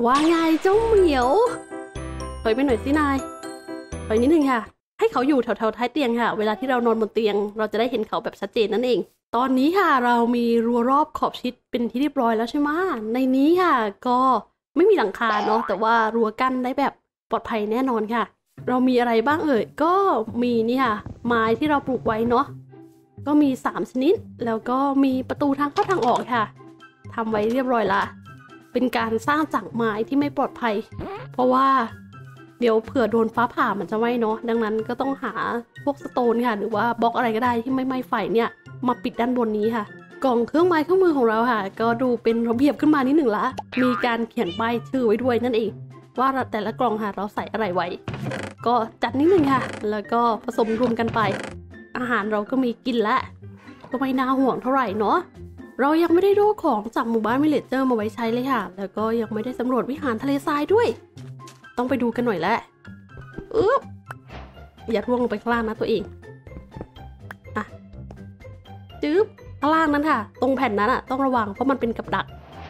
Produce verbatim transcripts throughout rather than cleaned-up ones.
ว่าไงเจ้าเหมียวถอยไปหน่อยสินายถอยนิดนึงค่ะให้เขาอยู่แถวๆท้ายเตียงค่ะเวลาที่เรานอนบนเตียงเราจะได้เห็นเขาแบบชัดเจนนั่นเองตอนนี้ค่ะเรามีรั้วรอบขอบชิดเป็นที่เรียบร้อยแล้วใช่ไหมในนี้ค่ะก็ไม่มีหลังคาเนาะแต่ว่ารั้วกั้นได้แบบปลอดภัยแน่นอนค่ะเรามีอะไรบ้างเอ่ยก็มีนี่ค่ะไม้ที่เราปลูกไว้เนาะก็มีสามชนิดแล้วก็มีประตูทางเข้าทางออกค่ะทำไว้เรียบร้อยละเป็นการสร้างจากไม้ที่ไม่ปลอดภัยเพราะว่าเดี๋ยวเผื่อโดนฟ้าผ่ามันจะไหม้เนาะดังนั้นก็ต้องหาพวกสโตนค่ะหรือว่าบล็อกอะไรก็ได้ที่ไม่ไหม้ไฟเนี่ยมาปิดด้านบนนี้ค่ะกล่องเครื่องไม้เครื่องมือของเราค่ะก็ดูเป็นระเบียบขึ้นมานิดหนึ่งละมีการเขียนป้ายชื่อไว้ด้วยนั่นเองว่าแต่ละกล่องค่ะเราใส่อะไรไว้ก็จัดนิดหนึ่งค่ะแล้วก็ผสมรวมกันไปอาหารเราก็มีกินและก็ไม่น่าห่วงเท่าไหร่เนาะเรายังไม่ได้ดูของจากหมู่บ้านวิลเลจเจอร์มาไว้ใช้เลยค่ะแล้วก็ยังไม่ได้สำรวจวิหารทะเลทรายด้วยต้องไปดูกันหน่อยแล้วอึ๊บอย่าร่วงลงไปข้างล่างนะตัวเองอ่ะจึ๊บข้างล่างนั้นค่ะตรงแผ่นนั้นอ่ะต้องระวังเพราะมันเป็นกับดัก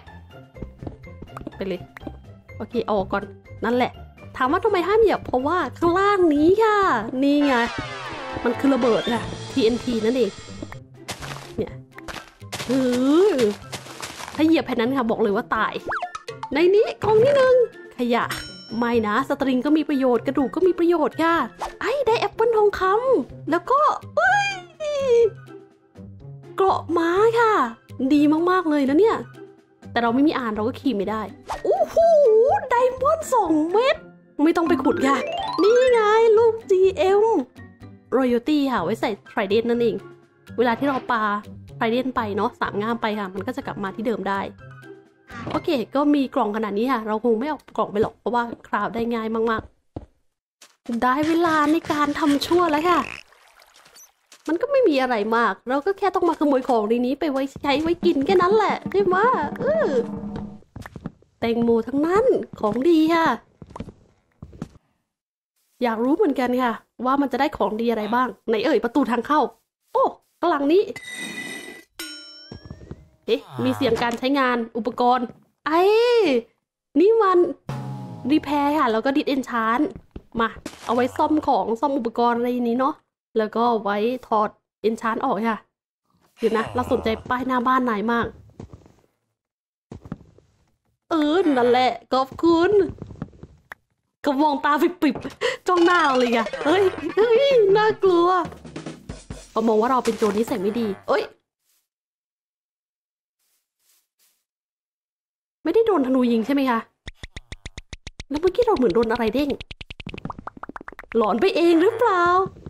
ไปเลยโอเคออกก่อนนั่นแหละถามว่าทำไมห้ามเหยียบเพราะว่าข้างล่างนี้ค่ะนี่ไงมันคือระเบิดค่ะ ที เอ็น ที นั่นเองเนี่ยเออถ้าเหยียบแผ่นนั้นค่ะบอกเลยว่าตายในนี้กล่องที่หนึ่งขยะไม่นะสตริงก็มีประโยชน์กระดูกก็มีประโยชน์ค่ะไอ้ได้แอปเปิลทองคำแล้วก็เอ้ยเกราะม้าค่ะดีมากๆเลยนะเนี่ยแต่เราไม่มีอ่านเราก็ขี่ไม่ได้โอ้โหไดมอนด์สองเม็ดไม่ต้องไปขุดค่ะนี่ไงลูก จี เอ็ม Royalty ค่ะไว้ใส่ไทรเดนนั่นเองเวลาที่เราปาไทรเดนไปเนาะสามง่ามไปค่ะมันก็จะกลับมาที่เดิมได้โอเคก็มีกล่องขนาดนี้ค่ะเราคงไม่เอากล่องไปหรอกเพราะว่าคราฟได้ง่ายมากๆได้เวลาในการทำชั่วแล้วค่ะมันก็ไม่มีอะไรมากเราก็แค่ต้องมาขโมยของในนี้ไปไว้ใช้ไว้กินแค่นั้นแหละใช่ไหมเออแตงโมทั้งนั้นของดีค่ะอยากรู้เหมือนกันค่ะว่ามันจะได้ของดีอะไรบ้างไหนเอ่ยประตูทางเข้าโอ้ข้างหลังนี้เอ๊ะมีเสียงการใช้งานอุปกรณ์ไอ้นี่มันรีแพร์ค่ะแล้วก็ดิสเอนชานมาเอาไว้ซ่อมของซ่อมอุปกรณ์อะไรนี้เนาะแล้วก็ไว้ถอดเอนชานออกค่ะเดี๋ยวนะเราสนใจป้ายหน้าบ้านนายมากเออนั่นแหละขอบคุณก็มองตาปิบๆจ้องหน้าเราเลยอ่ะเฮ้ยเฮ้ยน่ากลัวเขามองว่าเราเป็นโจรนิสัยไม่ดีเอ้ยไม่ได้โดนธนูยิงใช่ไหมคะแล้วเมื่อกี้เราเหมือนโดนอะไรเด้งหลอนไปเองหรือเปล่า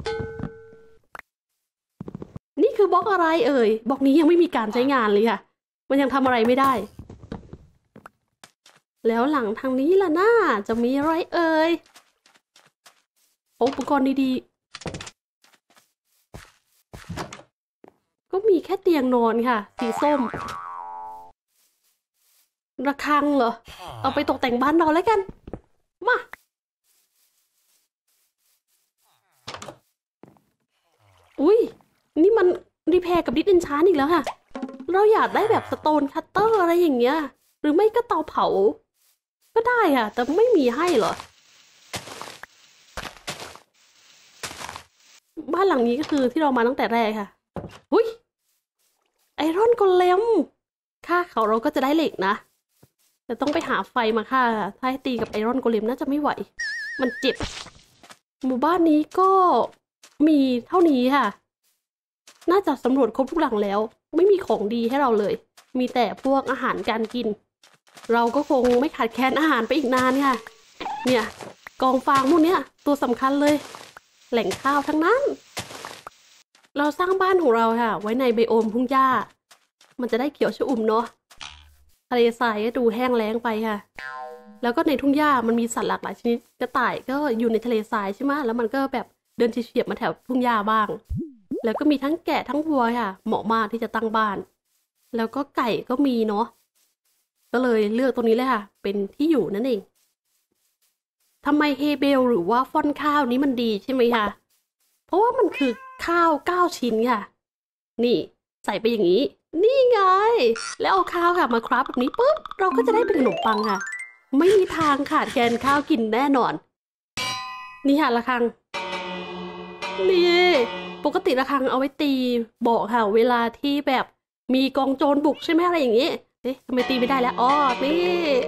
นี่คือบล็อกอะไรเอ่ยบล็อกนี้ยังไม่มีการใช้งานเลยค่ะมันยังทำอะไรไม่ได้แล้วหลังทางนี้ล่ะน่าจะมีอะไรเอ่ยอุปกรณ์ดีๆก็มีแค่เตียงนอนค่ะสีส้มระฆังเหรอเอาไปตกแต่งบ้านเราแล้วกันมาอุ้ยนี่มันรีแพร์กับดิสเอนชานอีกแล้วค่ะเราอยากได้แบบสโตนคัตเตอร์อะไรอย่างเงี้ยหรือไม่ก็เตาเผาก็ได้ค่ะแต่ไม่มีให้เหรอบ้านหลังนี้ก็คือที่เรามาตั้งแต่แรกค่ะอุ้ยไอรอนโกเลมฆ่าเขาเราก็จะได้เหล็กนะแต่ต้องไปหาไฟมาฆ่าถ้าให้ตีกับไอรอนโกเลมน่าจะไม่ไหวมันเจ็บหมู่บ้านนี้ก็มีเท่านี้ค่ะน่าจะสำรวจครบทุกหลังแล้วไม่มีของดีให้เราเลยมีแต่พวกอาหารการกินเราก็คงไม่ขาดแคลนอาหารไปอีกนานค่ะเนี่ยกองฟางพวกเนี้ยตัวสำคัญเลยแหล่งข้าวทั้งนั้นเราสร้างบ้านของเราค่ะไว้ในไบโอมทุ่งหญ้ามันจะได้เขียวชอุ่มเนาะทะเลทรายก็ดูแห้งแล้งไปค่ะแล้วก็ในทุ่งหญ้ามันมีสัตว์หลากหลายชนิดกระต่ายก็อยู่ในทะเลทรายใช่ไหมแล้วมันก็แบบเดินเฉียบๆมาแถวทุ่งหญ้าบ้างแล้วก็มีทั้งแกะทั้งวัวค่ะเหมาะมากที่จะตั้งบ้านแล้วก็ไก่ก็มีเนาะก็เลยเลือกตรงนี้เลยค่ะเป็นที่อยู่นั่นเองทำไมเฮเบลหรือว่าฟอนข้าวนี้มันดีใช่ไหมคะเพราะว่ามันคือข้าวเก้าชิ้นค่ะนี่ใส่ไปอย่างนี้นี่ไงแล้วเอาข้าวค่ะมาคราฟแบบนี้ปุ๊บเราก็จะได้เป็นขนมปังค่ะไม่มีทางขาดแคลนข้าวกินแน่นอนนี่ค่ะระฆังนี่ปกติระฆังเอาไว้ตีบอกค่ะเวลาที่แบบมีกองโจรบุกใช่ไหมอะไรอย่างงี้เอ๊ะทำไมตีไม่ได้แล้วอ๋อนี่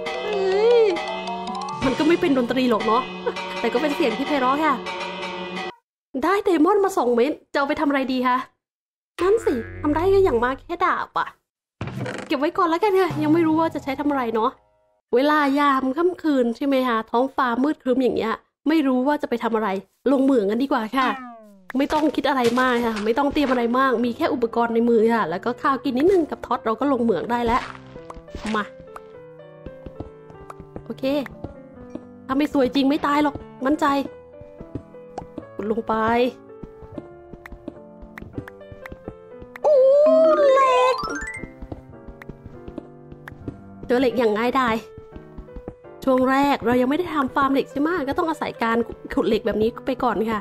มันก็ไม่เป็นดนตรีหรอกเนาะแต่ก็เป็นเสียงที่ไพเราะค่ะได้เดมอนมาสองเม็ดจะเอาไปทำอะไรดีคะนั่นสิทำได้ก็อย่างมากแค่ดาบอะเก็บไว้ก่อนแล้วกันค่ะยังไม่รู้ว่าจะใช้ทำอะไรเนาะเวลายามค่ำคืนใช่ไหมคะท้องฟ้ามืดครึ้มอย่างเงี้ยไม่รู้ว่าจะไปทำอะไรลงเหมืองกันดีกว่าค่ะไม่ต้องคิดอะไรมากค่ะไม่ต้องเตรียมอะไรมากมีแค่อุปกรณ์ในมือค่ะแล้วก็ข้าวกินนิดนึงกับท็อตเราก็ลงเหมืองได้แล้วมาโอเคถ้าไม่สวยจริงไม่ตายหรอกมั่นใจกดลงไปโอ้เหล็กเจอเหล็กอย่างง่ายดายช่วงแรกเรายังไม่ได้ทำฟาร์มเหล็กใช่ไหมก็ต้องอาศัยการขุดเหล็กแบบนี้ไปก่อนค่ะ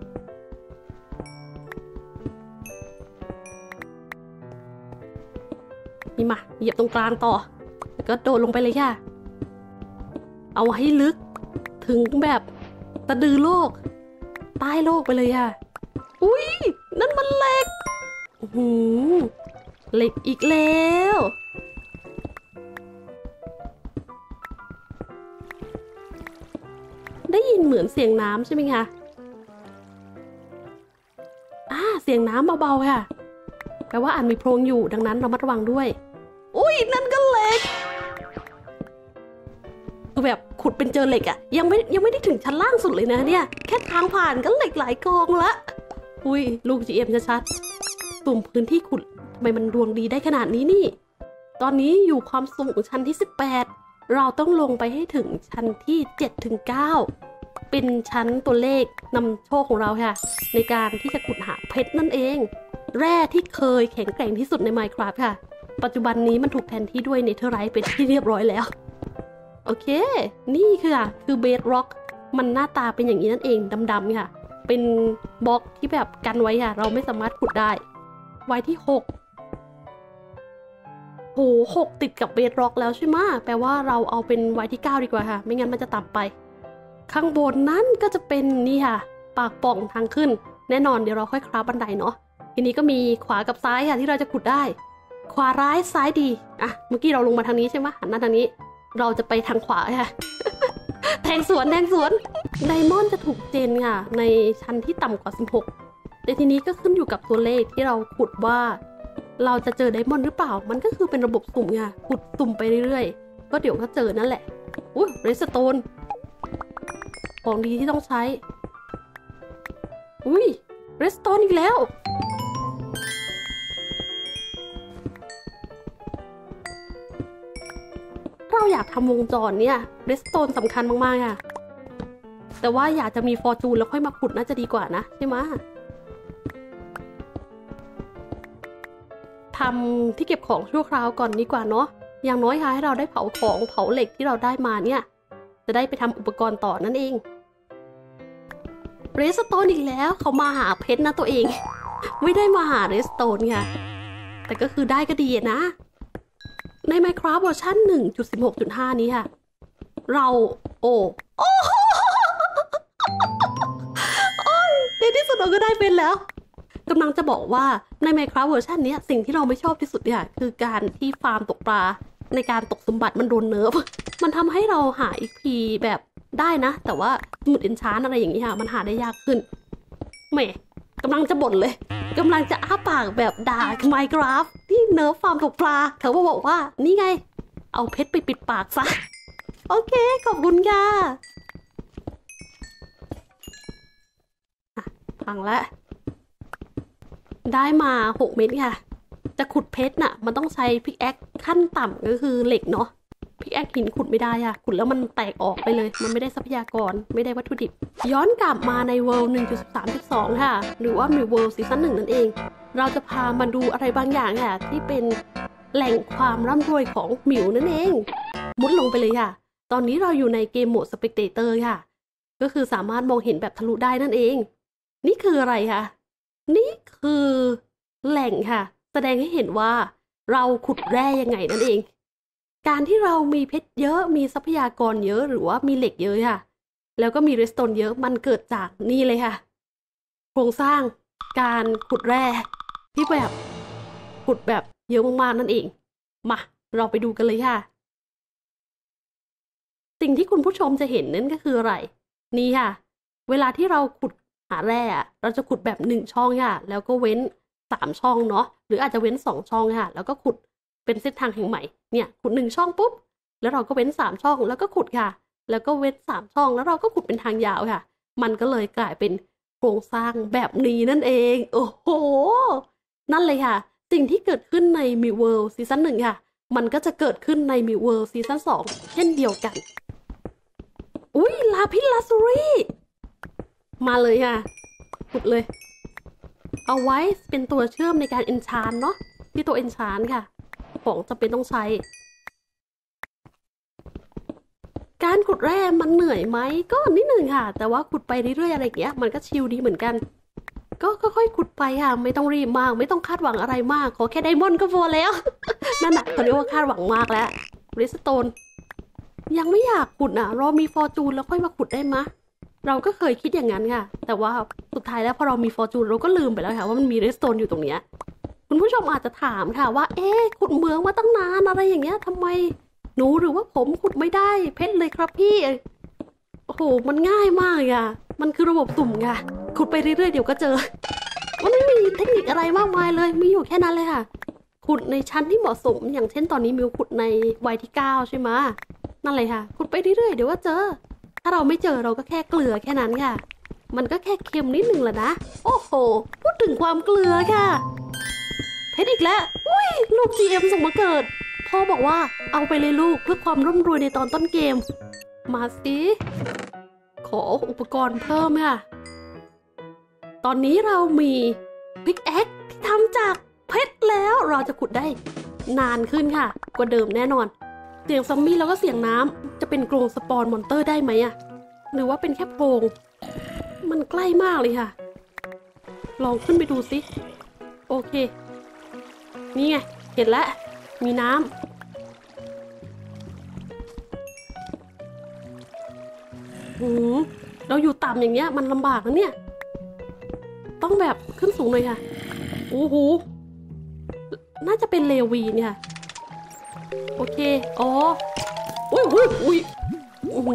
นี่มาเหยียบตรงกลางต่อแล้วก็โดดลงไปเลยค่ะเอาให้ลึกถึงแบบตะดือโลกใต้โลกไปเลยค่ะอุ้ยนั่นมันเหล็กหืมเหล็กอีกแล้วได้ยินเหมือนเสียงน้ำใช่ไหมคะอ่าเสียงน้ำเบาๆค่ะแปลว่าอาจมีโพรงอยู่ดังนั้นเรามัดระวังด้วยอุ้ยนั่นก็เหล็กคือแบบขุดเป็นเจอเหล็กอะยังไม่ยังไม่ได้ถึงชั้นล่างสุดเลยนะเนี่ยแค่ทางผ่านก็เหล็กหลายกองละอุ้ยลูก จี เอ็ม ชัดๆตุ่มพื้นที่ขุดทำไมมันดวงดีได้ขนาดนี้นี่ตอนนี้อยู่ความสูงชั้นที่สิบแปดเราต้องลงไปให้ถึงชั้นที่เจ็ดถึงเก้าเป็นชั้นตัวเลขนำโชคของเราค่ะในการที่จะขุดหาเพชรนั่นเองแร่ที่เคยแข็งแกร่งที่สุดใน Minecraft ค่ะปัจจุบันนี้มันถูกแทนที่ด้วยเนเธอร์ไรท์เป็นที่เรียบร้อยแล้วโอเคนี่คือค่ะคือเบสร็อกมันหน้าตาเป็นอย่างนี้นั่นเองดำๆค่ะเป็นบล็อกที่แบบกันไว้ค่ะเราไม่สามารถขุดได้ไว้ที่หกโหหกติดกับเบสร็อกแล้วใช่ไหมแปลว่าเราเอาเป็นไว้ที่เก้าดีกว่าค่ะไม่งั้นมันจะต่ำไปข้างบนนั้นก็จะเป็นนี่ค่ะปากป่องทางขึ้นแน่นอนเดี๋ยวเราค่อยคราฟบันไดเนาะทีนี้ก็มีขวากับซ้ายค่ะที่เราจะขุดได้ขวาร้ายซ้ายดีอ่ะเมื่อกี้เราลงมาทางนี้ใช่ไหมหันหน้าทางนี้เราจะไปทางขวาค่ะ แทงสวนแทงสวนไดมอนด์จะถูกเจนค่ะในชั้นที่ต่ำกว่าสิบหกแต่ทีนี้ก็ขึ้นอยู่กับตัวเลขที่เราขุดว่าเราจะเจอไดมอนด์หรือเปล่ามันก็คือเป็นระบบสุ่มค่ะขุดสุ่มไปเรื่อยๆก็เดี๋ยวก็เจอนั่นแหละอุ้ยเรสโตนของดีที่ต้องใช้อุ้ยเรสโตนอีกแล้วเราอยากทำวงจรเนี่ยเรสโตนสำคัญมากๆค่ะแต่ว่าอยากจะมีฟอร์จูนแล้วค่อยมาขุดน่าจะดีกว่านะใช่ไหมทำที่เก็บของชั่วคราวก่อนดีกว่าเนาะอย่างน้อยค่ะให้เราได้เผาของเผาเหล็กที่เราได้มาเนี่ยจะได้ไปทำอุปกรณ์ต่อนั่นเองเรสโตนอีกแล้วเขามาหาเพชรนะตัวเองไม่ได้มาหาเรสโตนค่ะแต่ก็คือได้ก็ดีนะใน Minecraft เวอร์ชัน หนึ่งจุดสิบหกจุดห้า นี้ค่ะเราโอ้โอ้โอ้ยในที่สุดเราก็ได้เป็นแล้วกำลังจะบอกว่าใน Minecraft เวอร์ชันนี้สิ่งที่เราไม่ชอบที่สุดเนี่ยคือการที่ฟาร์มตกปลาในการตกสมบัติมันโดนเนิร์ฟมันทำให้เราหา อี พี แบบได้นะแต่ว่าสมุดเอนชานอะไรอย่างนี้ค่ะมันหาได้ยากขึ้นแหมกำลังจะบ่นเลยกำลังจะอ้าปากแบบด่า Minecraft ที่เนิร์ฟฟาร์มตกปลาเขาบอกว่านี่ไงเอาเพชรไปปิดปากซะโอเคขอบคุณค่ะพังแล้วได้มาหกเม็ดค่ะจะขุดเพชรน่ะมันต้องใช้พิกแอคขั้นต่ำก็คือเหล็กเนาะพิกแอคหินขุดไม่ได้อะขุดแล้วมันแตกออกไปเลยมันไม่ได้ทรัพยากรไม่ได้วัตถุดิบย้อนกลับมาใน World หนึ่งจุดสามจุดสอง ค่ะหรือว่ามี World ซีซั่นหนึ่งนั่นเองเราจะพามาดูอะไรบางอย่างค่ะที่เป็นแหล่งความร่ำรวยของหมิวนั่นเองมุดลงไปเลยค่ะตอนนี้เราอยู่ในเกมโหมด Spectator ค่ะก็คือสามารถมองเห็นแบบทะลุได้นั่นเองนี่คืออะไรคะนี่คือแหล่งค่ะแสดงให้เห็นว่าเราขุดแร่ยังไงนั่นเองการที่เรามีเพชรเยอะมีทรัพยากรเยอะหรือว่ามีเหล็กเยอะค่ะแล้วก็มีเรสโตนเยอะมันเกิดจากนี่เลยค่ะโครงสร้างการขุดแร่ที่แบบขุดแบบเยอะมากๆนั่นเองมาเราไปดูกันเลยค่ะสิ่งที่คุณผู้ชมจะเห็นนั่นก็คืออะไรนี่ค่ะเวลาที่เราขุดหาแร่เราจะขุดแบบหนึ่งช่องค่ะแล้วก็เว้นสามช่องเนาะหรืออาจจะเว้นสองช่องค่ะแล้วก็ขุดเป็นเส้นทางแห่งใหม่เนี่ยขุดหนึ่งช่องปุ๊บแล้วเราก็เว้นสามช่องแล้วก็ขุดค่ะแล้วก็เว้นสามช่องแล้วเราก็ขุดเป็นทางยาวค่ะมันก็เลยกลายเป็นโครงสร้างแบบนี้นั่นเองโอ้โหนั่นเลยค่ะสิ่งที่เกิดขึ้นในมิวเวิลด์ซีซั่นหนึ่งค่ะมันก็จะเกิดขึ้นในมิวเวิลด์ซีซั่นสองเช่นเดียวกันอุ้ยลาพิสลาซูรี่มาเลยค่ะขุดเลยเอาไว้เป็นตัวเชื่อมในการเอนชานเนาะที่ตัวเอนชานค่ะของจำเป็นต้องใช้การขุดแร่มันเหนื่อยไหมก็นิดหนึ่งค่ะแต่ว่าขุดไปเรื่อยๆอะไรอย่างเงี้ยมันก็ชิลดีเหมือนกันก็ค่อยๆขุดไปค่ะไม่ต้องรีบมากไม่ต้องคาดหวังอะไรมากขอแค่ไดมอนด์ก็พอแล้ว นั่นแหะเขาเรียกว่าคาดหวังมากแล้วเรสโตนยังไม่อยากขุดอ่ะรอมีฟอร์จูนแล้วค่อยมาขุดได้มะเราก็เคยคิดอย่างนั้นค่ะแต่ว่าสุดท้ายแล้วพอเรามีฟอร์จูนเราก็ลืมไปแล้วค่ะว่ามันมีเรสโตนอยู่ตรงเนี้ยคุณผู้ชมอาจจะถามค่ะว่าเอ๊ะขุดเหมืองมาตั้งนานอะไรอย่างเงี้ยทำไมหนูหรือว่าผมขุดไม่ได้เพชรเลยครับพี่โอ้โหมันง่ายมากเลยอ่ะมันคือระบบสุ่มค่ะขุดไปเรื่อยๆเดี๋ยวก็เจอมันไม่มีเทคนิคอะไรมากมายเลยมีอยู่แค่นั้นเลยค่ะขุดในชั้นที่เหมาะสมอย่างเช่นตอนนี้มิวขุดในวัยที่เก้าใช่ไหมนั่นเลยค่ะขุดไปเรื่อยๆเดี๋ยวก็เจอถ้าเราไม่เจอเราก็แค่เกลือแค่นั้นค่ะมันก็แค่เค็มนิดนึงแหละนะโอ้โหพูดถึงความเกลือค่ะเพชรอีกแล้วอุ้ยลูก จี เอ็ม ส่งมาเกิดพ่อบอกว่าเอาไปเลยลูกเพื่อความร่ำรวยในตอนต้นเกมมาสิขออุปกรณ์เพิ่มค่ะตอนนี้เรามีพิกแอคที่ทำจากเพชรแล้วเราจะขุดได้นานขึ้นค่ะกว่าเดิมแน่นอนเสียงซอมบี้แล้วก็เสียงน้ำจะเป็นกรงสปอนมอนเตอร์ได้ไหมอะหรือว่าเป็นแค่โพรงมันใกล้มากเลยค่ะลองขึ้นไปดูสิโอเคนี่ไงเห็นแล้วมีน้ำหืมเราอยู่ต่ำอย่างเงี้ยมันลำบากนะเนี่ยต้องแบบขึ้นสูงเลยค่ะโอ้โหน่าจะเป็นเลวีเนี่ยโอเคอ๋ออุ้ยอุ้ยอุ้ยโอ้โห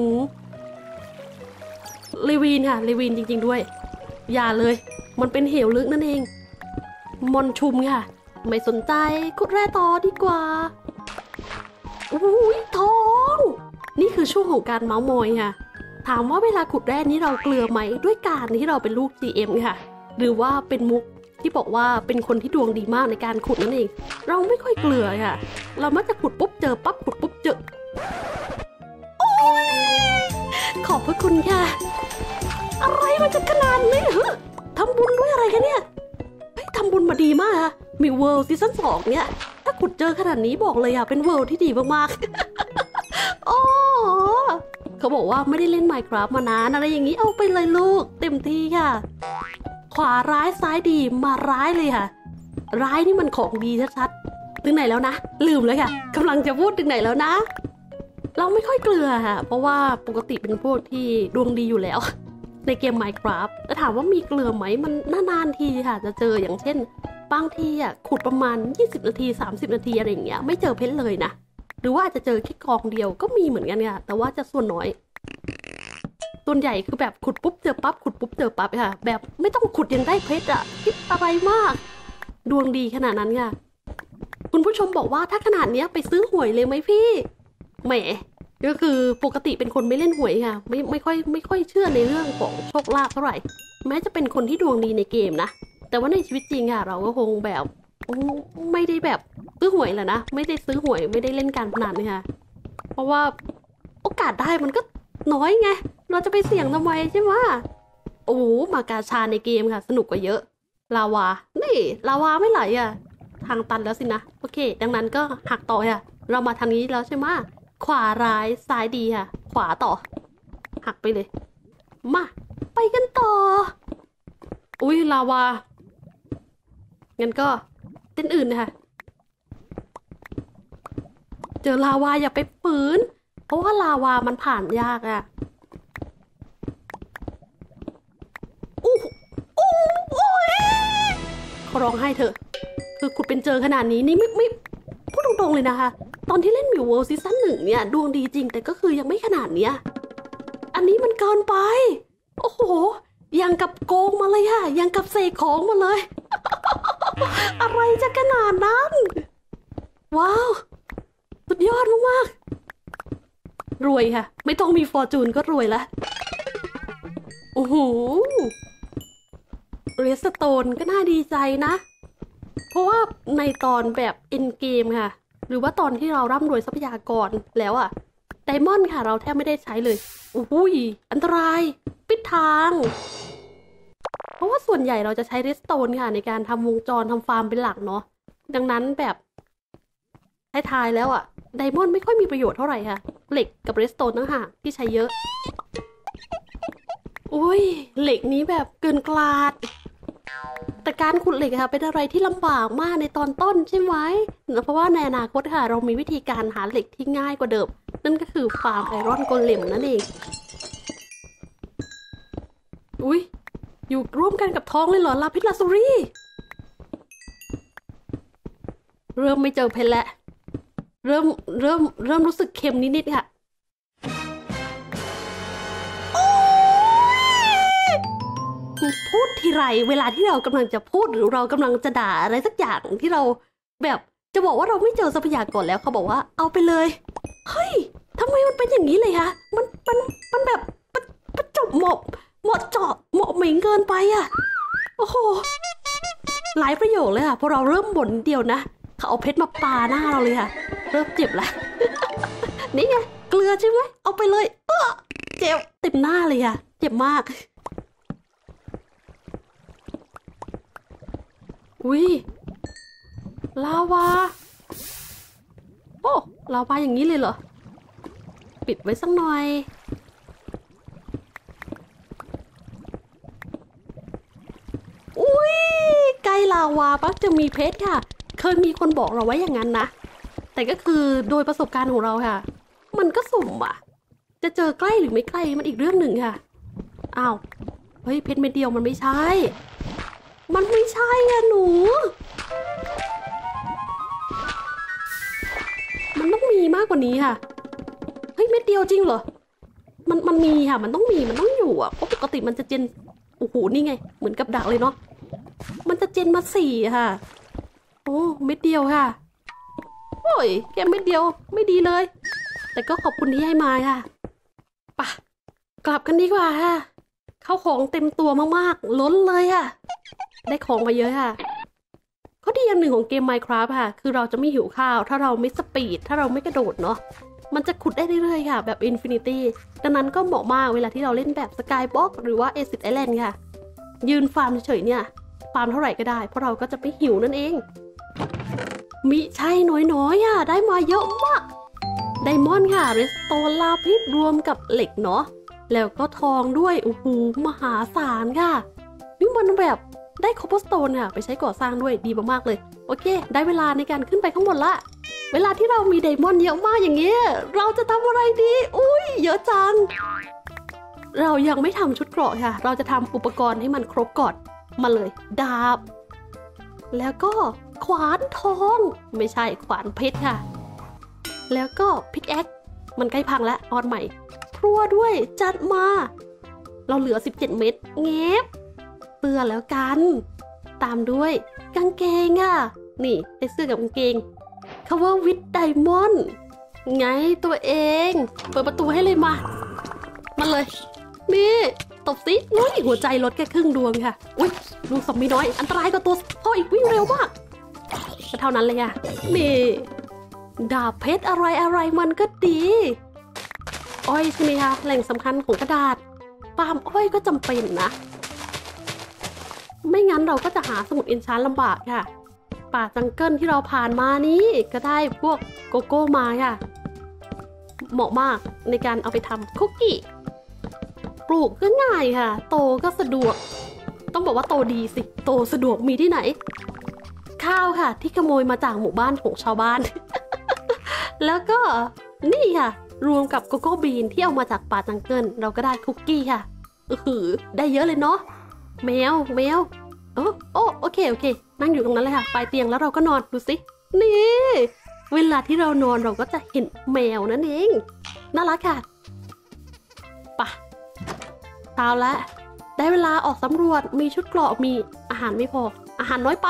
เลวีนค่ะเลวีนจริงๆด้วยอย่าเลยมันเป็นเหวลึกนั่นเองมอนชุมค่ะไม่สนใจขุดแร่ต่อดีกว่าอุ้ยทองนี่คือช่วงของการเมาส์มอยค่ะถามว่าเวลาขุดแร่นี้เราเกลือไหมด้วยการที่เราเป็นลูก จี เอ็ม ค่ะหรือว่าเป็นมุกที่บอกว่าเป็นคนที่ดวงดีมากในการขุดนั่นเองเราไม่ค่อยเกลือค่ะเรามักจะขุดปุ๊บเจอปั๊บขุดปุ๊บเจอโอ้ยขอบพระคุณค่ะอะไรมันจะขนาดนี้เหรอทำบุญด้วยอะไรกันเนี่ยเฮ้ยทำบุญมาดีมากค่ะมีเวิลด์ซีซั่นสองเนี่ยถ้าขุดเจอขนาดนี้บอกเลยอ่ะเป็นเวิลด์ที่ดีมากๆโอ้เขาบอกว่าไม่ได้เล่น Minecraft มานานอะไรอย่างนี้เอาไปเลยลูกเต็มที่ค่ะขวาร้ายซ้ายดีมาร้ายเลยค่ะร้ายนี่มันของดีชัดๆถึงไหนแล้วนะลืมเลยค่ะกำลังจะพูดถึงไหนแล้วนะเราไม่ค่อยเกลือค่ะเพราะว่าปกติเป็นพวกที่ดวงดีอยู่แล้วในเกม Minecraft แต่ถามว่ามีเกลือไหมมันนานๆทีค่ะจะเจออย่างเช่นบางทีอ่ะขุดประมาณยี่สิบนาทีสามสิบนาทีอะไรอย่างเงี้ยไม่เจอเพชรเลยนะหรือว่าอาจจะเจอแค่กองเดียวก็มีเหมือนกันค่ะแต่ว่าจะส่วนน้อยส่วนใหญ่คือแบบขุดปุ๊บเจอปั๊บขุดปุ๊บเจอปั๊บค่ะแบบไม่ต้องขุดยังได้เพชรอ่ะคิดอะไรมากดวงดีขนาดนั้นค่ะคุณผู้ชมบอกว่าถ้าขนาดนี้ไปซื้อหวยเลยไหมพี่แหมก็คือปกติเป็นคนไม่เล่นหวยค่ะไม่ไม่ค่อยไม่ค่อยเชื่อในเรื่องของโชคลาภเท่าไหร่แม้จะเป็นคนที่ดวงดีในเกมนะแต่ว่าในชีวิตจริงค่ะเราก็คงแบบไม่ได้แบบซื้อหวยแหละนะไม่ได้ซื้อหวยไม่ได้เล่นการพนันค่ะเพราะว่าโอกาสได้มันก็น้อยไงเราจะไปเสี่ยงทำไมใช่ไหมโอ้มากาชาในเกมค่ะสนุกกว่าเยอะลาวานี่ลาวาไม่ไหลอ่ะทางตันแล้วสินะโอเคดังนั้นก็หักต่อค่ะเรามาทางนี้แล้วใช่ไหมขวาร้ายซ้ายดีค่ะขวาต่อหักไปเลยมาไปกันต่ออุ้ยลาวางั้นก็เส้นอื่นนะคะเจอลาวาอย่าไปฝืนเพราะว่าลาวามันผ่านยากอะอู้อู้โอ้ยเขาร้องไห้เถอะคือขุดเป็นเจอขนาดนี้นี่ไม่ไม่พูดตรงๆเลยนะคะตอนที่เล่นมิวเวิลด์ซีซั่นหนึ่งเนี่ยดวงดีจริงแต่ก็คือยังไม่ขนาดเนี้ยอันนี้มันเกินไปโอ้โหยังกับโกงมาเลยค่ะยังกับเสกของมาเลย อะไรจะขนาดนั้นว้าวสุดยอดมากๆรวยค่ะไม่ต้องมีฟอร์จูนก็รวยละโอ้โหเรสโตนก็น่าดีใจนะเพราะว่าในตอนแบบเอ็นเกมค่ะหรือว่าตอนที่เราร่ำรวยทรัพยากรแล้วอะไดมอนด์ค่ะเราแทบไม่ได้ใช้เลยโอ้โหอันตรายปิดทางเพราะว่าส่วนใหญ่เราจะใช้เรสโตนค่ะในการทำวงจรทำฟาร์มเป็นหลักเนาะดังนั้นแบบท้ายๆแล้วอะไดมอนด์ไม่ค่อยมีประโยชน์เท่าไหร่ค่ะเหล็กกับเรสโตนต่างหากที่ใช้เยอะโอ้ยเหล็กนี้แบบเกินกลาดแต่การขุดเหล็กค่ะเป็นอะไรที่ลำบากมากในตอนต้นใช่ไหมเพราะว่าในอนาคตค่ะเรามีวิธีการหาเหล็กที่ง่ายกว่าเดิมนั่นก็คือฟาร์มไอรอนโกเลมนั่นเองอุ้ยอยู่ร่วมกันกับท้องเลยเหรอลาพิสลาซูรีเริ่มไม่เจอเพชรแล้วเริ่มเริ่มเริ่มรู้สึกเค็มนิดๆค่ะพูดทีไรเวลาที่เรากำลังจะพูดหรือเรากำลังจะด่าอะไรสักอย่างที่เราแบบจะบอกว่าเราไม่เจอทรัพยากรแล้วเขาบอกว่าเอาไปเลยเฮ้ยทำไมมันเป็นอย่างนี้เลยคะมันมันมันแบบประจบเหมาะเหมาะเจาะเหมาะเหม่งเกินไปอ่ะโอ้โหหลายประโยคเลยค่ะพอเราเริ่มบ่นเดียวนะเขาเอาเพชรมาปาหน้าเราเลยค่ะเริ่มเจ็บแล้ว นี่ไงเกลือใช่ไหมเอาไปเลยเออเจ็บเต็มหน้าเลยค่ะเจ็บมากอุ้ยลาวาโอ้ลาวาอย่างนี้เลยเหรอปิดไว้สักหน่อยอุ้ยใกล้ลาวาปักจะมีเพชรค่ะเคยมีคนบอกเราไว้อย่างนั้นนะแต่ก็คือโดยประสบการณ์ของเราค่ะมันก็สุ่มอะจะเจอใกล้หรือไม่ใกล้มันอีกเรื่องหนึ่งค่ะอ้าวเฮ้ยเพชรเม็ดเดียวมันไม่ใช่มันไม่ใช่อะหนูมันต้องมีมากกว่านี้ค่ะเฮ้ยเม็ดเดียวจริงเหรอมันมันมีค่ะมันต้องมีมันต้องอยู่อ่ะเพราะปกติมันจะเจนโอ้โหนี่ไงเหมือนกับดักเลยเนาะมันจะเจนมาสี่ค่ะโอ้เม็ดเดียวค่ะโอ้ยแกเม็ดเดียวไม่ดีเลยแต่ก็ขอบคุณที่ให้มาค่ะปะกลับกันดีกว่าค่ะเข้าของเต็มตัวมากๆล้นเลยค่ะได้ของมาเยอะค่ะข้อดีอย่างหนึ่งของเกม Minecraft ค่ะคือเราจะไม่หิวข้าวถ้าเราไม่สปีดถ้าเราไม่กระโดดเนาะมันจะขุดได้เรื่อยๆค่ะแบบ Infinity ดังนั้นก็เหมาะมากเวลาที่เราเล่นแบบ Skyblock หรือว่า Acid Island ค่ะยืนฟาร์มเฉยๆเนี่ยฟาร์มเท่าไหร่ก็ได้เพราะเราก็จะไม่หิวนั่นเองมิใช่น้อยๆอ่ะได้มาเยอะมากไดมอนด์ค่ะเรสโตนลาพิสรวมกับเหล็กเนาะแล้วก็ทองด้วยโอ้โหมหาศาลค่ะนี่มันแบบได้คอปเปอร์สโตนค่ะไปใช้ก่อสร้างด้วยดีมากๆเลยโอเคได้เวลาในการขึ้นไปข้างบนละเวลาที่เรามีไดมอนด์เยอะมากอย่างเงี้ยเราจะทำอะไรดีอุ้ยเยอะจังเรายังไม่ทำชุดเกราะค่ะเราจะทำอุปกรณ์ให้มันครบก่อนมาเลยดาบแล้วก็ขวานทองไม่ใช่ขวานเพชรค่ะแล้วก็พิกแอคมันใกล้พังแล้วออนใหม่พรัวด้วยจัดมาเราเหลือสิบเจ็ดเม็ดเงียบเสื้อแล้วกันตามด้วยกางเกงอ่ะนี่ได้เสื้อกับกางเกง cover with diamond ไงตัวเองเปิดประตูให้เลยมามาเลยนี่ตบซินุ้ยหัวใจลดแค่ครึ่งดวงค่ะอุ้ยลูกสมีน้อยอันตรายกว่าตัวพ่ออีกวิ่งเร็วมากก็เท่านั้นเลยค่ะนี่ดาบเพชรอะไรอะไรมันก็ดีอ้อยใช่ไหมคะแหล่งสำคัญของกระดาษฟาร์มอ้อยก็จำเป็นนะไม่งั้นเราก็จะหาสมุดเอนชานลำบากค่ะป่าจังเกิลที่เราผ่านมานี้ก็ได้พวกโกโก้มาค่ะเหมาะมากในการเอาไปทำคุกกี้ปลูกก็ง่ายค่ะโตก็สะดวกต้องบอกว่าโตดีสิโตสะดวกมีที่ไหนข้าวค่ะที่ขโมยมาจากหมู่บ้านของชาวบ้านแล้วก็นี่ค่ะรวมกับโกโก้บีนที่เอามาจากป่าจังเกิลเราก็ได้คุกกี้ค่ะอือหือได้เยอะเลยเนาะแมวแมวโอ้โอ้โอเคโอเคนั่งอยู่ตรงนั้นเลยค่ะปลายเตียงแล้วเราก็นอนดูสินี่เวลาที่เรานอนเราก็จะเห็นแมวนั่นเองน่ารักค่ะปะเช้าแล้วได้เวลาออกสำรวจมีชุดเกราะมีอาหารไม่พออาหารน้อยไป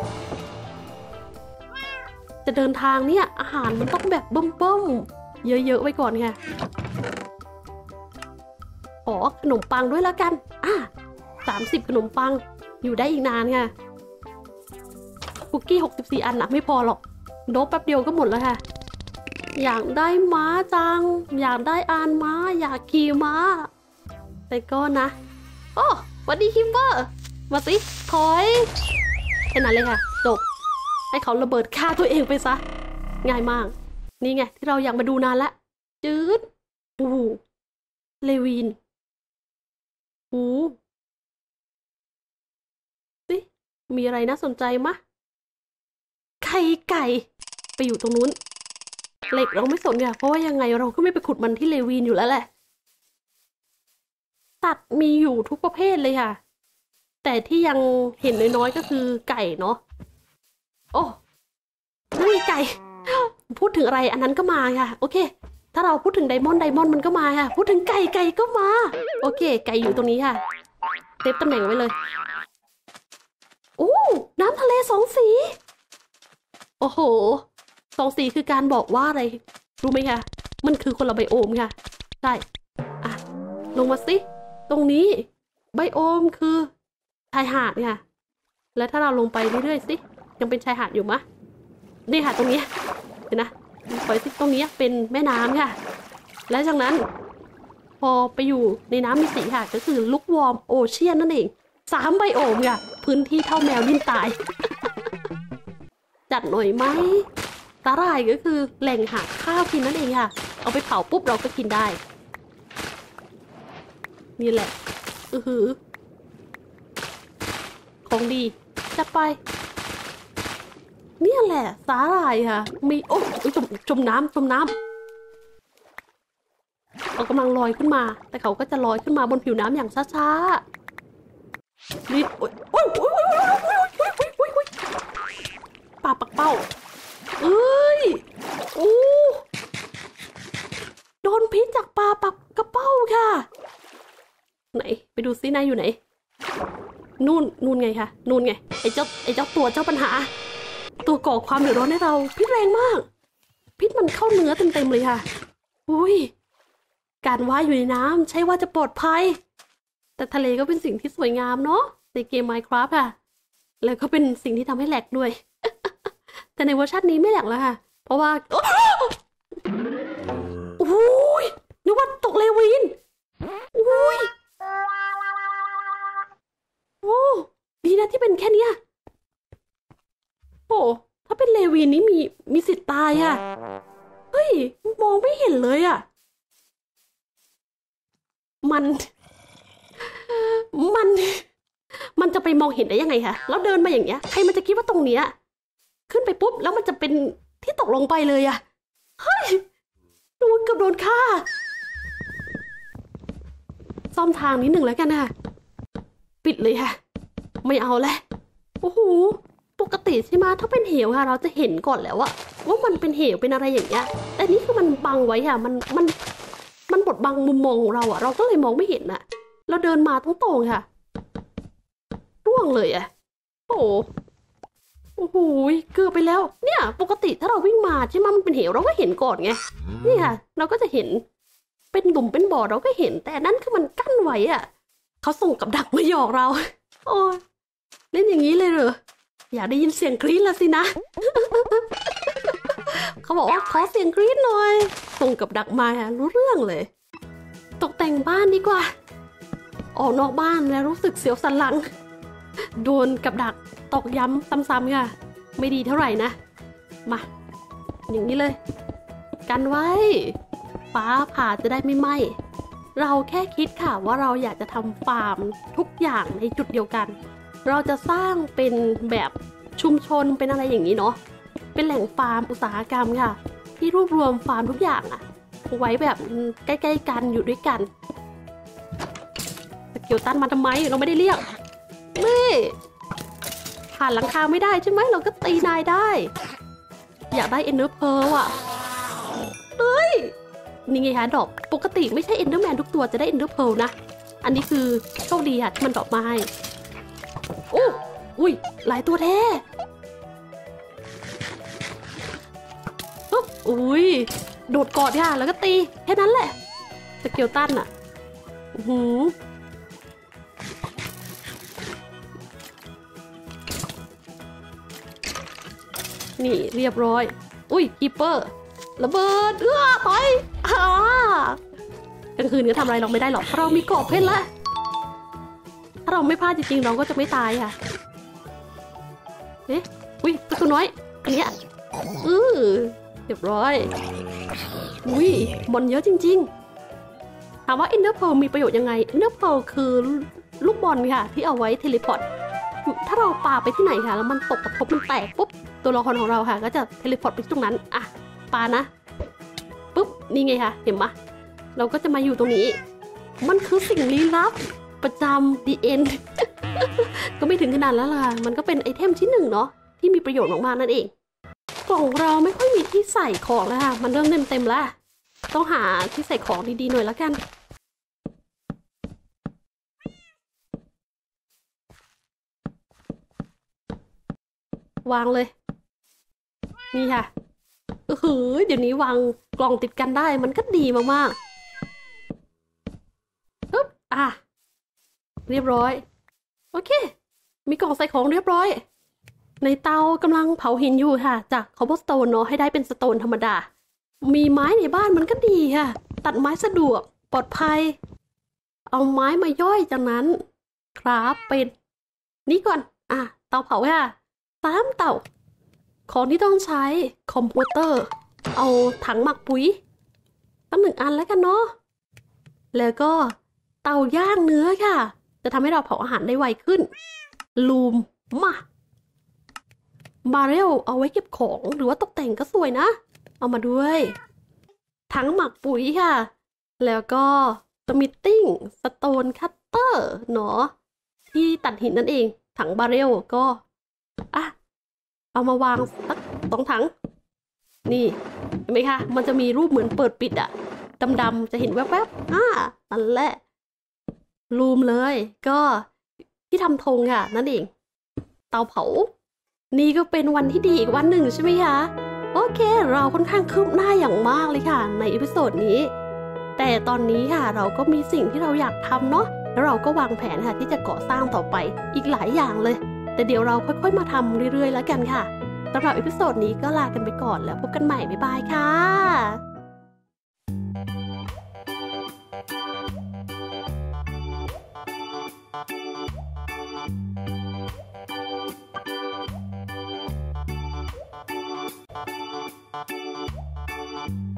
จะเดินทางเนี่ยอาหารมันต้องแบบเบิ่มๆเยอะๆไว้ก่อนค่ะขอขนมปังด้วยแล้วกันอ่ะสามสิบขนมปังอยู่ได้อีกนานค่ะคุกกี้หกสิบสี่อันนะไม่พอหรอกโดบแป๊บเดียวก็หมดแล้วค่ะอยากได้ม้าจังอยากได้อานม้าอยากขี่ม้าแต่ก็นะโอ้สวัสดีคิมเบอร์มาสิถอยแค่นั้นเลยค่ะจบให้เขาระเบิดฆ่าตัวเองไปซะง่ายมากนี่ไงที่เราอยากมาดูนานละจืดโอ้เลวินโอ้สิมีอะไรน่าสนใจมะไข่ไก่ไปอยู่ตรงนู้นเหล็กเราไม่สนค่ะเพราะว่ายังไงเราก็ไม่ไปขุดมันที่เลวินอยู่แล้วแหละสัตว์มีอยู่ทุกประเภทเลยค่ะแต่ที่ยังเห็นน้อยๆก็คือไก่เนาะโอ้นั่นมีไก่พูดถึงอะไรอันนั้นก็มาค่ะโอเคถ้าเราพูดถึงไดมอนด์ไดมอนด์มันก็มาค่ะพูดถึงไก่ไก่ก็มาโอเคไก่อยู่ตรงนี้ค่ะเซฟตำแหน่งไว้เลยโอ้น้ำทะเลสองสีโอ้โหสองสีคือการบอกว่าอะไรรู้ไหมคะมันคือคนละไบโอมค่ะใช่อ่ะลงมาสิตรงนี้ไบโอมคือชายหาดค่ะแล้วถ้าเราลงไปเรื่อยๆสิยังเป็นชายหาดอยู่มะนี่ค่ะตรงนี้เห็นนะไปสิตรงนี้เป็นแม่น้ำค่ะและจากนั้นพอไปอยู่ในน้ำมีสีค่ะก็คือลุกวอร์มโอเชียนนั่นเองสามไบโอมค่ะพื้นที่เท่าแมวดิ้นตายจัดหน่อยไหมสาหร่ายก็คือแหล่งหาข้าวกินนั่นเองค่ะเอาไปเผาปุ๊บเราก็กินได้นี่แหละอือหือของดีจัดไปเนี่ยแหละสาหร่ายค่ะมีโอ้ยจมจมน้ำจมน้ำเขากำลังลอยขึ้นมาแต่เขาก็จะลอยขึ้นมาบนผิวน้ำอย่างช้าๆนิดโอ้ยโอ้ยโอ้ยโอ้ยโอ้ยโอ้ยโอ้ยโอ้ยโอ้ยปลาปักเป้าเอ้ยโอ้โดนพิษจากปลาปักกระเป้าค่ะไหนไปดูซินายอยู่ไหนนู่นนู่นไงคะนู่นไงไอ้เจ้าไอ้เจ้าตัวเจ้าปัญหาตัวก่อความเดือดร้อนให้เราพิษแรงมากพิษมันเข้าเนื้อเต็มๆเลยค่ะอุ้ยการว่ายอยู่ในน้ำใช่ว่าจะปลอดภัยแต่ทะเลก็เป็นสิ่งที่สวยงามเนาะในเกม Minecraft ค่ะแล้วก็เป็นสิ่งที่ทำให้แหลกด้วย แต่ในเวอร์ชันนี้ไม่แหลกแล้วค่ะเพราะว่าโอ้ยนึกว่าตกเลวินอุ้ยโอ้ดีนะที่เป็นแค่นี้โอ้ถ้าเป็นเลวินนี้มีมีสิทธิ์ตายอ่ะเฮ้ยมองไม่เห็นเลยอ่ะมันมันมันจะไปมองเห็นได้ยังไงคะแล้วเดินมาอย่างเงี้ยใครมันจะคิดว่าตรงเนี้ยขึ้นไปปุ๊บแล้วมันจะเป็นที่ตกลงไปเลยอ่ะเฮ้ยโดนกับโดนฆ่าซ่อมทางนิดหนึ่งแล้วกันค่ะปิดเลยค่ะไม่เอาแล้วโอ้โหปกติใช่ไหมถ้าเป็นเหวค่ะเราจะเห็นก่อนแล้วอะว่ามันเป็นเหวเป็นอะไรอย่างเงี้ยแต่นี่คือมันบังไว้ค่ะมันมันมันบดบังมุมมองของเราอะเราก็เลยมองไม่เห็นอะเราเดินมาตรงๆค่ะร่วงเลยอะโอ้โอ้โหเกือบไปแล้วเนี่ยปกติถ้าเราวิ่งมาใช่ไหมมันเป็นเหวเราก็เห็นก่อนไงนี่ค่ะเราก็จะเห็นเป็นหลุมเป็นบ่อเราก็เห็นแต่นั่นคือมันกั้นไว้อะเขาส่งกับดักมาหยอกเราโอ้เล่นอย่างนี้เลยเหรออยากได้ยินเสียงกรี๊ดละสินะ เขาบอกว่าขอเสียงกรี๊ดหน่อยส่งกับดักมารู้เรื่องเลยตกแต่งบ้านดีกว่าออกนอกบ้านแล้วรู้สึกเสียวสันหลังโดนกับดักตอกย้ำซ้ำๆค่ะไม่ดีเท่าไหร่นะมาอย่างนี้เลยกันไว้ฟ้าผ่าจะได้ไม่ไหม้เราแค่คิดค่ะว่าเราอยากจะทำฟาร์มทุกอย่างในจุดเดียวกันเราจะสร้างเป็นแบบชุมชนเป็นอะไรอย่างนี้เนาะเป็นแหล่งฟาร์มอุตสาหกรรมค่ะที่รวบรวมฟาร์มทุกอย่างอะไว้แบบใกล้ๆกันอยู่ด้วยกันสเกลตันมาทำไมเราไม่ได้เรียกนี่ผ่านหลังคาไม่ได้ใช่ไหมเราก็ตีนายได้อยากได้เอ็นเดอร์เพลว่ะเฮ้ยนี่ไงฮะดอกปกติไม่ใช่เอ็นเดอร์แมนทุกตัวจะได้เอ็นเดอร์เพลนะอันนี้คือโชคดีค่ะที่มันดอกมาให้โอ้อุ้ยหลายตัวแท้อุ้ยโดดกอดค่ะแล้วก็ตีแค่นั้นแหละสเกลตันอะหืมนี่เรียบร้อยอุ้ยคีเปอร์ระเบิดเอื้อต่อยอ่ากลางคืนก็ทำอะไรเราไม่ได้หรอกเพราะเรามีกรอบเพชรแล้วถ้าเราไม่พลาดจริงๆเราก็จะไม่ตายค่ะเอ๊ะอุ้ยตัวน้อยอันเนี้ยอือเรียบร้อยอุ้ยบอลเยอะจริงๆถามว่า Ender Pearl มีประโยชน์ยังไง Ender Pearl คือลูกบอลค่ะที่เอาไว้เทเลพอร์ตถ้าเราปาไปที่ไหนค่ะแล้วมันตกกระทบมันแตกปุ๊บตัวละครของเราค่ะก็จะเทเลพอร์ตไปตรงนั้นอ่ะปานะปุ๊บนี่ไงค่ะเห็นปะเราก็จะมาอยู่ตรงนี้มันคือสิ่งลี้ลับประจำ ดี เอ็น ก็ไม่ถึงขนาดแล้วล่ะมันก็เป็นไอเทมชิ้นหนึ่งเนาะที่มีประโยชน์มากๆนั่นเองกล่องเราไม่ค่อยมีที่ใส่ของแล้วค่ะมันเริ่มเต็มเต็มแล้วต้องหาที่ใส่ของดีๆหน่อยแล้วกันวางเลยนี่ค่ะเออเดี๋ยวนี้วางกล่องติดกันได้มันก็ดีมากๆปึ๊บอ่ะเรียบร้อยโอเคมีกล่องใส่ของเรียบร้อยในเตากำลังเผาหินอยู่ค่ะจากคอบเบอร์สโตนเนาะให้ได้เป็นสโตนธรรมดามีไม้ในบ้านมันก็ดีค่ะตัดไม้สะดวกปลอดภัยเอาไม้มาย่อยจากนั้นครับเป็นนี่ก่อนอ่ะเตาเผาค่ะสามเตาของที่ต้องใช้คอมพิวเตอร์เอาถังหมักปุ๋ยตั้งหนึ่งอันแล้วกันเนาะแล้วก็เตาย่างเนื้อค่ะจะทำให้เราเผาอาหารได้ไวขึ้นลูมมาบาเรลเอาไว้เก็บของหรือว่าตกแต่งก็สวยนะเอามาด้วยถังหมักปุ๋ยค่ะแล้วก็สมิตติ้งสโตนคัตเตอร์เนาะที่ตัดหินนั่นเองถังบาเรลก็อ่ะเอามาวางสักสองถังนี่เห็นไหมคะมันจะมีรูปเหมือนเปิดปิดอะดำๆจะเห็นแวบๆอ่านั่นแหละรูมเลยก็ที่ทำธงค่ะนั่นเองเตาเผานี่ก็เป็นวันที่ดีอีกวันหนึ่งใช่ไหมคะโอเคเราค่อนข้างคืบหน้าอย่างมากเลยค่ะในอีพิโซดนี้แต่ตอนนี้ค่ะเราก็มีสิ่งที่เราอยากทำเนาะแล้วเราก็วางแผนค่ะที่จะก่อสร้างต่อไปอีกหลายอย่างเลยแต่เดี๋ยวเราค่อยๆมาทำเรื่อยๆแล้วกันค่ะสำหรับอีพิโซดนี้ก็ลากันไปก่อนแล้วพบกันใหม่บ๊ายบายค่ะ